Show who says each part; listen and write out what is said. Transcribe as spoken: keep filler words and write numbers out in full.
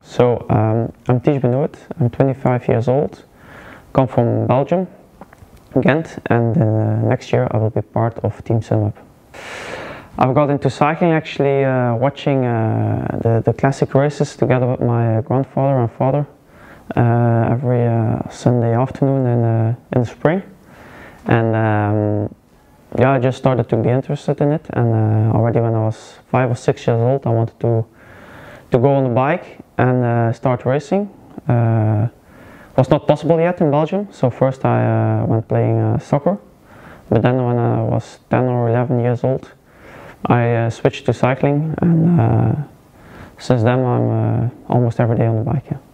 Speaker 1: So um, I'm Tiesj Benoot, I'm twenty-five years old, come from Belgium, Ghent, and uh, next year I will be part of Team Sunweb. I've got into cycling actually uh, watching uh, the, the classic races together with my grandfather and father uh, every uh, Sunday afternoon in, uh, in the spring. And um, yeah, I just started to be interested in it, and uh, already when I was five or six years old I wanted to to go on the bike and uh, start racing. Uh, was not possible yet in Belgium, so first I uh, went playing uh, soccer, but then when I was ten or eleven years old I uh, switched to cycling, and uh, since then I'm uh, almost every day on the bike. Yeah.